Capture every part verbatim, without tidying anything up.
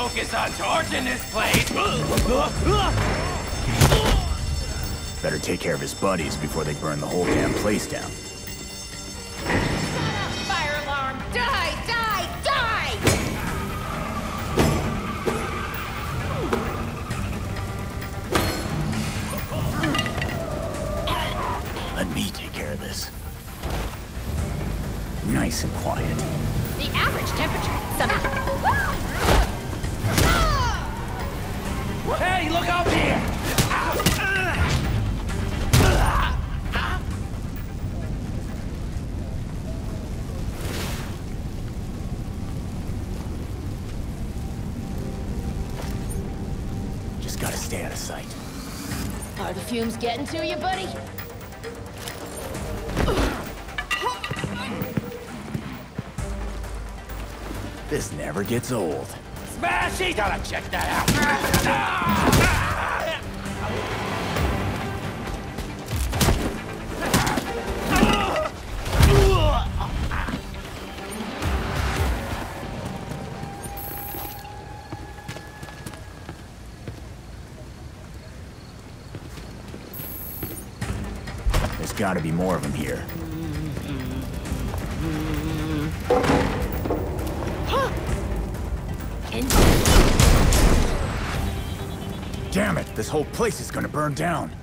focus on torching this place. Better take care of his buddies before they burn the whole damn place down. Fire alarm! Die! Die! Die! Let me take care of this. Nice and quiet. The average temperature. Hey, look up here! Just gotta stay out of sight. Are the fumes getting to you, buddy? This never gets old. Smashy! Gotta check that out. There's gotta be more of them here. Damn it, this whole place is gonna burn down.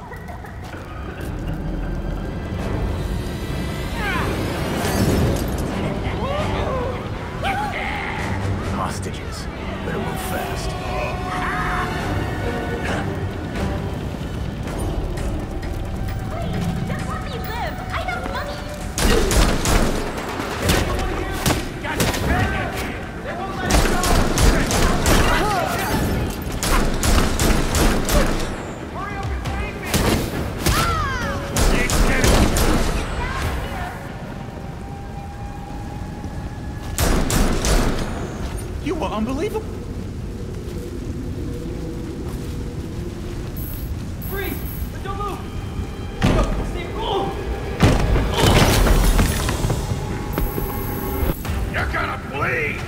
Hostages. Better move fast. Just let me live! I have money! They won't let us go! You were unbelievable. Freeze! But don't move! Go! Stay cool! You're gonna bleed!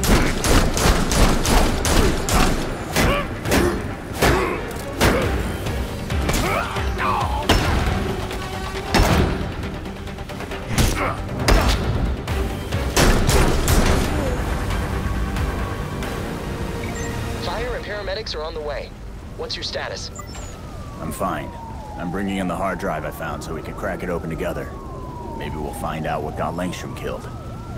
Fire and paramedics are on the way. What's your status? I'm fine. I'm bringing in the hard drive I found so we can crack it open together. Maybe we'll find out what got Langstrom killed.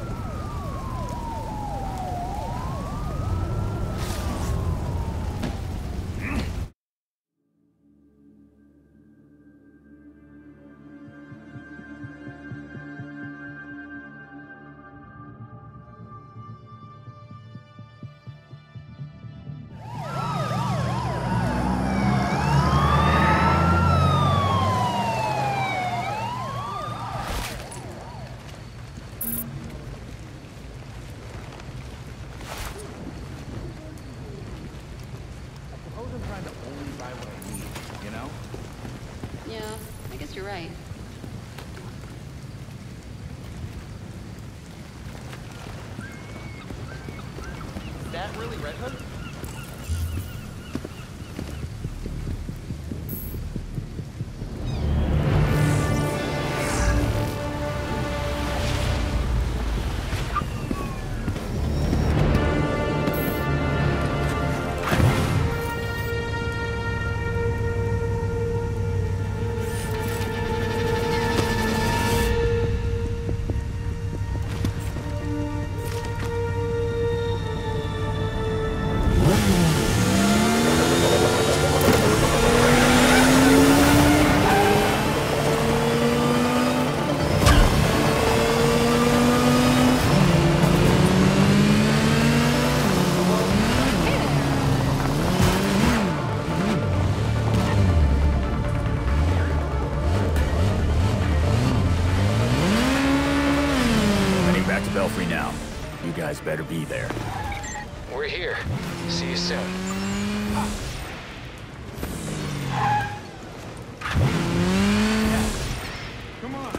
Yeah, I guess you're right. Is that really Red Hood? Belfry now. You guys better be there. We're here. See you soon. Come on!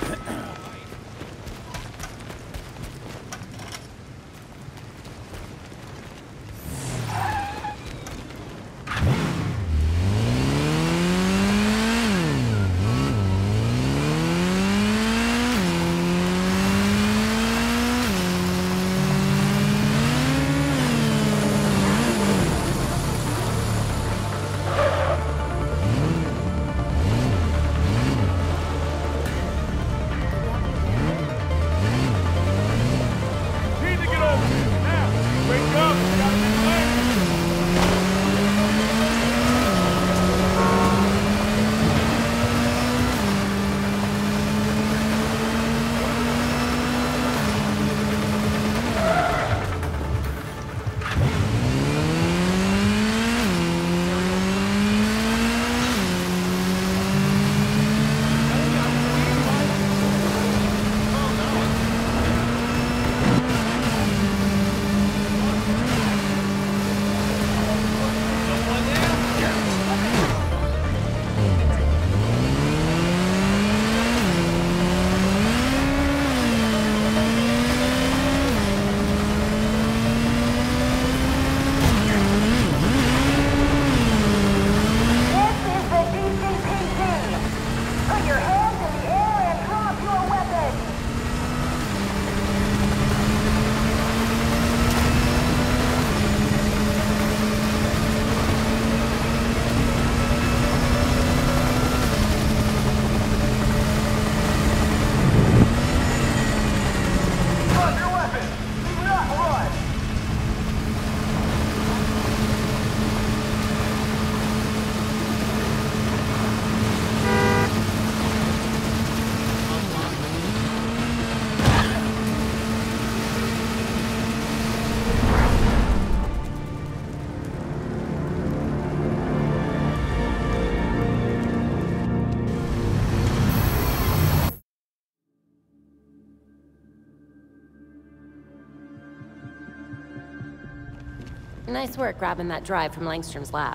Nice work grabbing that drive from Langstrom's lab.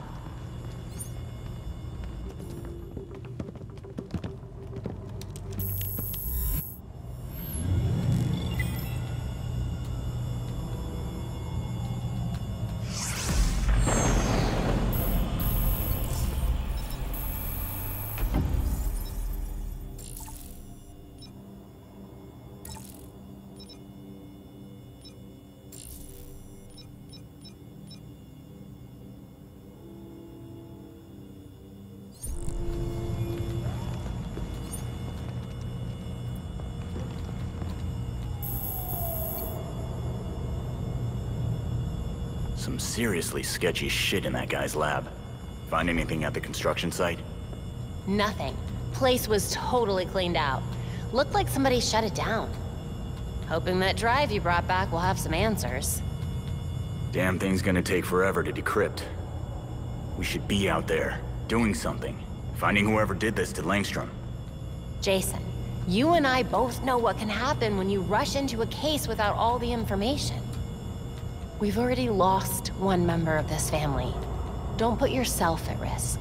Some seriously sketchy shit in that guy's lab. Find anything at the construction site? Nothing. Place was totally cleaned out. Looked like somebody shut it down. Hoping that drive you brought back will have some answers. Damn thing's gonna take forever to decrypt. We should be out there, doing something. Finding whoever did this to Langstrom. Jason, you and I both know what can happen when you rush into a case without all the information. We've already lost one member of this family. Don't put yourself at risk.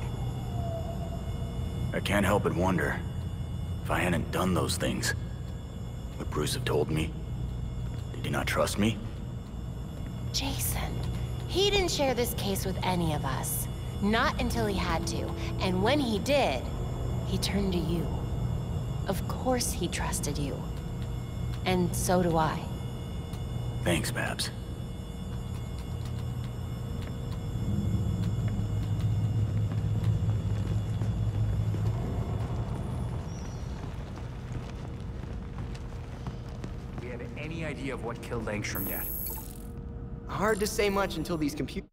I can't help but wonder, if I hadn't done those things, would Bruce have told me? Did he not trust me? Jason, he didn't share this case with any of us. Not until he had to. And when he did, he turned to you. Of course he trusted you. And so do I. Thanks, Babs. Any idea of what killed Langstrom yet? Hard to say much until these computers.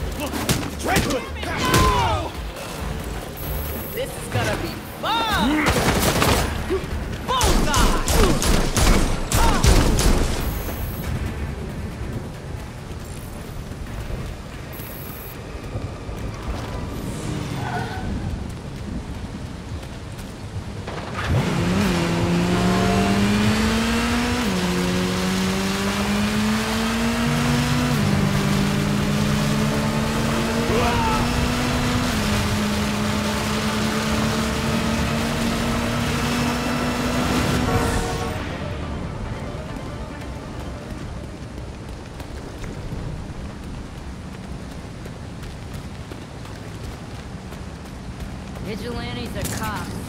This is gonna be fun! Vigilantes are cops.